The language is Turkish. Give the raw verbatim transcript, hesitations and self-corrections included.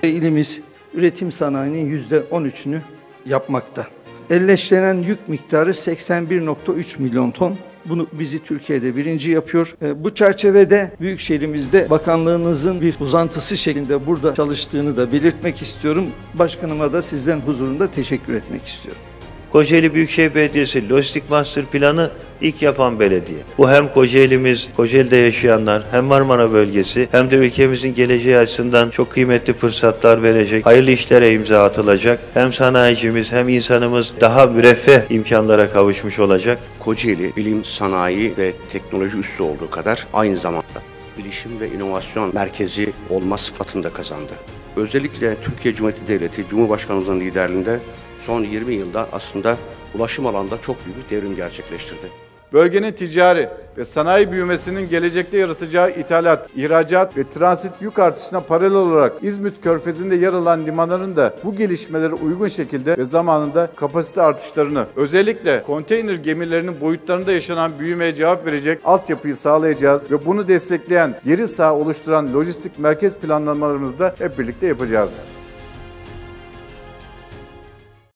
İlimiz üretim sanayinin yüzde on üçünü yapmakta. Elleşlenen yük miktarı seksen bir nokta üç milyon ton. Bunu bizi Türkiye'de birinci yapıyor. Bu çerçevede Büyükşehirimizde bakanlığınızın bir uzantısı şeklinde burada çalıştığını da belirtmek istiyorum. Başkanıma da sizden huzurunda teşekkür etmek istiyorum. Kocaeli Büyükşehir Belediyesi Lojistik Master Planı ilk yapan belediye. Bu hem Kocaeli'miz, Kocaeli'de yaşayanlar, hem Marmara bölgesi hem de ülkemizin geleceği açısından çok kıymetli fırsatlar verecek, hayırlı işlere imza atılacak. Hem sanayicimiz hem insanımız daha müreffeh imkanlara kavuşmuş olacak. Kocaeli bilim, sanayi ve teknoloji üssü olduğu kadar aynı zamanda bilişim ve inovasyon merkezi olma sıfatını da kazandı. Özellikle Türkiye Cumhuriyeti Devleti, Cumhurbaşkanımızın liderliğinde son yirmi yılda aslında ulaşım alanında çok büyük bir devrim gerçekleştirdi. Bölgenin ticari ve sanayi büyümesinin gelecekte yaratacağı ithalat, ihracat ve transit yük artışına paralel olarak İzmit Körfezi'nde yer alan limanların da bu gelişmelere uygun şekilde ve zamanında kapasite artışlarını, özellikle konteyner gemilerinin boyutlarında yaşanan büyümeye cevap verecek altyapıyı sağlayacağız ve bunu destekleyen geri saha oluşturan lojistik merkez planlamalarımızı da hep birlikte yapacağız.